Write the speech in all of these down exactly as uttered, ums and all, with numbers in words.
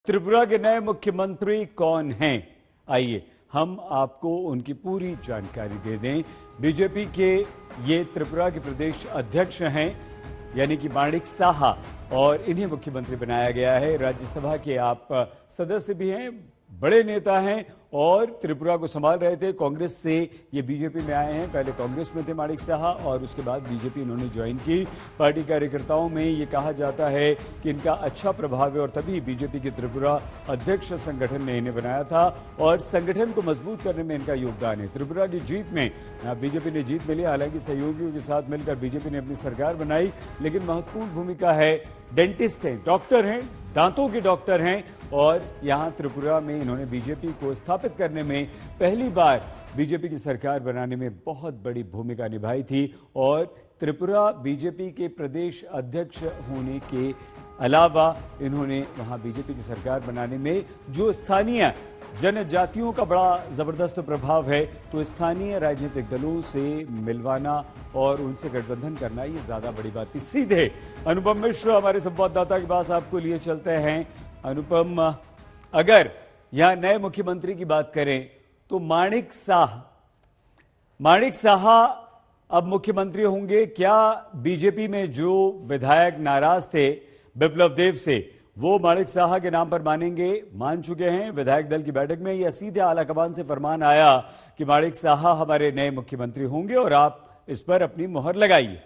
त्रिपुरा के नए मुख्यमंत्री कौन हैं? आइए हम आपको उनकी पूरी जानकारी दे दें। बीजेपी के ये त्रिपुरा के प्रदेश अध्यक्ष हैं, यानी कि माणिक साहा, और इन्हें मुख्यमंत्री बनाया गया है। राज्यसभा के आप सदस्य भी हैं, बड़े नेता हैं और त्रिपुरा को संभाल रहे थे। कांग्रेस से ये बीजेपी में आए हैं। पहले कांग्रेस में थे माणिक साहा और उसके बाद बीजेपी इन्होंने ज्वाइन की। पार्टी कार्यकर्ताओं में ये कहा जाता है कि इनका अच्छा प्रभाव है और तभी बीजेपी के त्रिपुरा अध्यक्ष संगठन ने इन्हें बनाया था और संगठन को मजबूत करने में इनका योगदान है। त्रिपुरा की जीत में बीजेपी ने जीत मिली, हालांकि सहयोगियों के साथ मिलकर बीजेपी ने अपनी सरकार बनाई, लेकिन महत्वपूर्ण भूमिका है। डेंटिस्ट हैं, डॉक्टर हैं, दांतों के डॉक्टर हैं और यहां त्रिपुरा में इन्होंने बीजेपी को स्थापित करने में पहली बार बीजेपी की सरकार बनाने में बहुत बड़ी भूमिका निभाई थी। और त्रिपुरा बीजेपी के प्रदेश अध्यक्ष होने के अलावा इन्होंने वहां बीजेपी की सरकार बनाने में जो स्थानीय जनजातियों का बड़ा जबरदस्त प्रभाव है, तो स्थानीय राजनीतिक दलों से मिलवाना और उनसे गठबंधन करना, ये ज्यादा बड़ी बात थी। सीधे अनुपम मिश्र हमारे संवाददाता के पास आपको लिए चलते हैं। अनुपम, अगर यहां नए मुख्यमंत्री की बात करें तो माणिक साह माणिक साहा अब मुख्यमंत्री होंगे क्या? बीजेपी में जो विधायक नाराज थे बिप्लब देव से, वो माणिक साहा के नाम पर मानेंगे मान चुके हैं विधायक दल की बैठक में, या सीधे आलाकमान से फरमान आया कि माणिक साहा हमारे नए मुख्यमंत्री होंगे और आप इस पर अपनी मोहर लगाइए?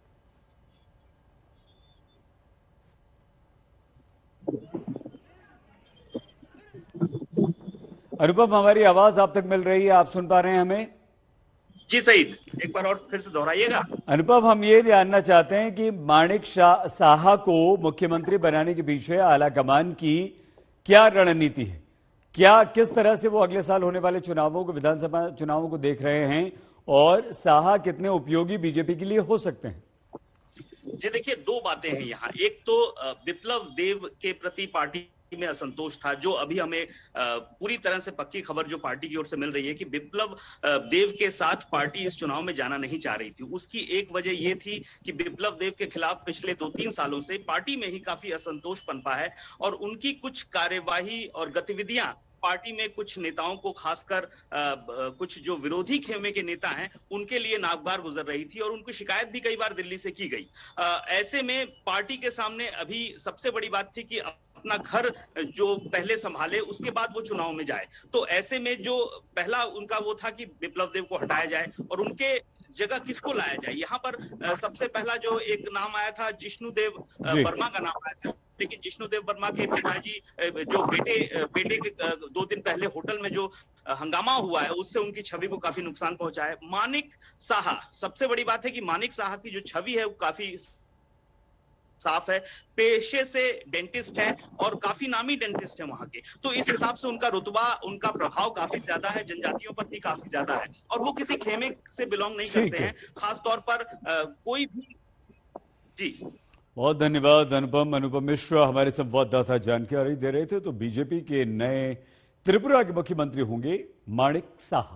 अनुपम, हमारी आवाज आप तक मिल रही है? आप सुन पा रहे हैं हमें? जी सईद, एक बार और फिर से दोहराइएगा। अनुपम, हम ये जानना चाहते हैं कि माणिक साहा को मुख्यमंत्री बनाने के पीछे आलाकमान की क्या रणनीति है? क्या किस तरह से वो अगले साल होने वाले चुनावों को, विधानसभा चुनावों को देख रहे हैं और साहा कितने उपयोगी बीजेपी के लिए हो सकते हैं? जी देखिए, दो बातें हैं यहाँ। एक तो बिप्लब देव के प्रति पार्टी में असंतोष था, जो अभी हमें पूरी तरह से पक्की खबर जो पार्टी की ओर से मिल रही है कि बिप्लब देव के साथ पार्टी इस चुनाव में जाना नहीं चाह रही थी। उसकी एक वजह यह थी कि बिप्लब देव के खिलाफ पिछले दो तीन सालों से पार्टी में ही काफी असंतोष पनपा है और उनकी कुछ कार्यवाही और गतिविधियां पार्टी में कुछ नेताओं को, खासकर कुछ जो विरोधी खेमे के नेता हैं, उनके लिए नागवार गुजर रही थी और उनको शिकायत भी कई बार दिल्ली से की गई। ऐसे में पार्टी के सामने अभी सबसे बड़ी बात थी कि अपना घर जो पहले संभाले, उसके बाद वो चुनाव में जाए। तो ऐसे में जो पहला उनका वो था कि बिप्लब देव को हटाया जाए और उनके जगह किसको लाया जाए। यहाँ पर सबसे पहला जो एक नाम आया था, जिष्णुदेव वर्मा का नाम आया था, लेकिन जिष्णुदेव वर्मा के पिताजी जो बेटे बेटे के दो दिन पहले होटल में जो हंगामा हुआ है, उससे उनकी छवि को काफी नुकसान पहुंचा है। माणिक साहा, सबसे बड़ी बात है कि माणिक साहा की जो छवि है वो काफी साफ है, पेशे से डेंटिस्ट है और काफी नामी डेंटिस्ट है वहां के, तो इस हिसाब से उनका रुतबा, उनका प्रभाव काफी ज्यादा है, जनजातियों पर भी काफी ज्यादा है और वो किसी खेमे से बिलोंग नहीं करते हैं, खास तौर पर आ, कोई भी। जी बहुत धन्यवाद अनुपम। अनुपम मिश्रा हमारे संवाददाता जानकारी दे रहे थे। तो बीजेपी के नए त्रिपुरा के मुख्यमंत्री होंगे माणिक साहा।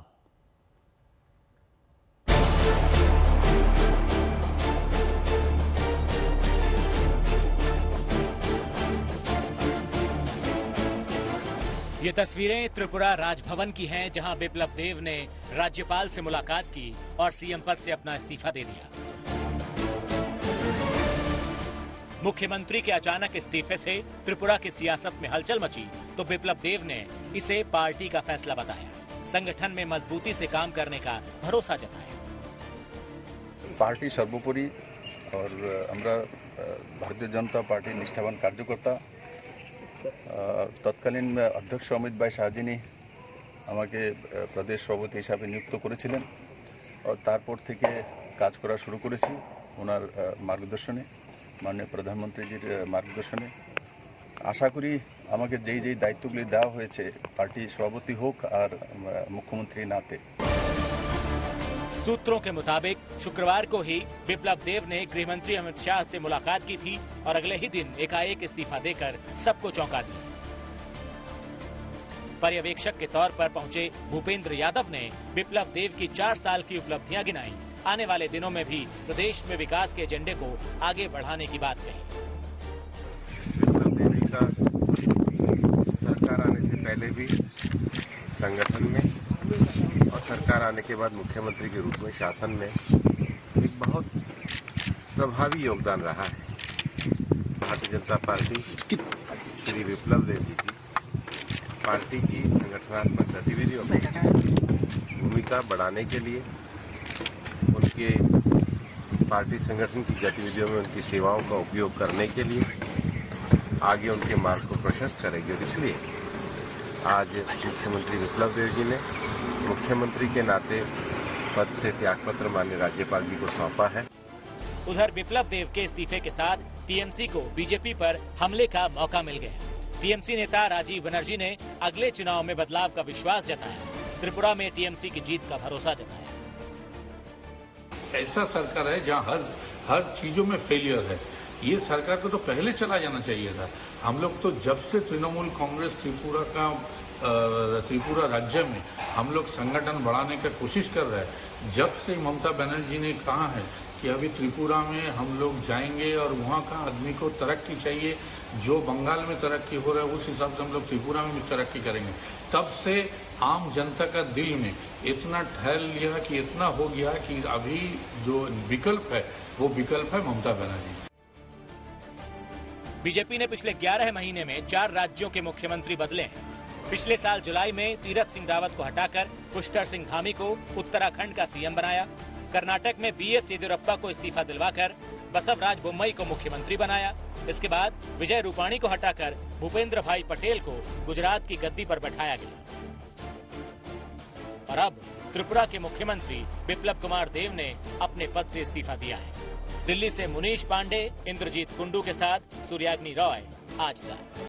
ये तस्वीरें त्रिपुरा राजभवन की हैं, जहां बिप्लब देव ने राज्यपाल से मुलाकात की और सीएम पद से अपना इस्तीफा दे दिया। मुख्यमंत्री के अचानक इस्तीफे से त्रिपुरा की सियासत में हलचल मची, तो बिप्लब देव ने इसे पार्टी का फैसला बताया। संगठन में मजबूती से काम करने का भरोसा जताया। पार्टी सर्वोपरि और हमरा भारतीय जनता पार्टी निष्ठावान कार्यकर्ता तत्कालीन अध्यक्ष अमित भाई शाहजी আমাকে প্রদেশ সভাপতি হিসাবে নিযুক্ত করেছিলেন और তারপর থেকে কাজ করা শুরু করেছি ওনার মার্গদর্শনে, মাননীয় প্রধানমন্ত্রীজির মার্গদর্শনে। আশা করি আমাকে যেই যেই দায়িত্বগুলি দেওয়া হয়েছে পার্টি সভাপতি হোক আর মুখ্যমন্ত্রী নাতে। सूत्रों के मुताबिक शुक्रवार को ही बिप्लब देव ने गृह मंत्री अमित शाह से मुलाकात की थी और अगले ही दिन एकाएक इस्तीफा देकर सबको चौंका दिया। पर्यवेक्षक के तौर पर पहुंचे भूपेंद्र यादव ने बिप्लब देव की चार साल की उपलब्धियां गिनाई। आने वाले दिनों में भी प्रदेश में विकास के एजेंडे को आगे बढ़ाने की बात कही। पहले भी संगठन में और सरकार आने के बाद मुख्यमंत्री के रूप में शासन में एक बहुत प्रभावी योगदान रहा है। भारतीय जनता पार्टी श्री विप्लव देव जी की पार्टी की संगठनात्मक गतिविधियों में भूमिका बढ़ाने के लिए, उनके पार्टी संगठन की गतिविधियों में उनकी सेवाओं का उपयोग करने के लिए आगे उनके मार्ग को प्रशस्त करेगी। और इसलिए आज मुख्यमंत्री विप्लव देव जी ने मुख्यमंत्री के नाते पद से त्यागपत्र माननीय राज्यपाल जी को सौंपा है। उधर विप्लव देव के इस्तीफे के साथ टीएमसी को बीजेपी पर हमले का मौका मिल गया। टीएमसी नेता राजीव बनर्जी ने अगले चुनाव में बदलाव का विश्वास जताया। त्रिपुरा में टीएमसी की जीत का भरोसा जताया। ऐसा सरकार है जहां हर हर चीजों में फेलियर है। ये सरकार को तो पहले चला जाना चाहिए था। हम लोग तो जब से तृणमूल कांग्रेस त्रिपुरा का त्रिपुरा राज्य में हम लोग संगठन बढ़ाने की कोशिश कर रहे हैं, जब से ममता बनर्जी ने कहा है कि अभी त्रिपुरा में हम लोग जाएंगे और वहाँ का आदमी को तरक्की चाहिए, जो बंगाल में तरक्की हो रहा है उस हिसाब से हम लोग त्रिपुरा में भी तरक्की करेंगे, तब से आम जनता का दिल में इतना ठहर लिया कि इतना हो गया कि अभी जो विकल्प है वो विकल्प है ममता बनर्जी। बीजेपी ने पिछले ग्यारह महीने में चार राज्यों के मुख्यमंत्री बदले हैं। पिछले साल जुलाई में तीरथ सिंह रावत को हटाकर पुष्कर सिंह धामी को उत्तराखंड का सीएम बनाया। कर्नाटक में बी एस येदियुरप्पा को इस्तीफा दिलवाकर बसवराज बोम्मई को मुख्यमंत्री बनाया। इसके बाद विजय रूपाणी को हटाकर भूपेंद्र भाई पटेल को गुजरात की गद्दी पर बैठाया गया। और अब त्रिपुरा के मुख्यमंत्री बिप्लब कुमार देव ने अपने पद से इस्तीफा दिया है। दिल्ली से मुनीश पांडे, इंद्रजीत कुंडू के साथ सूर्याग्नि रॉय, आज तक।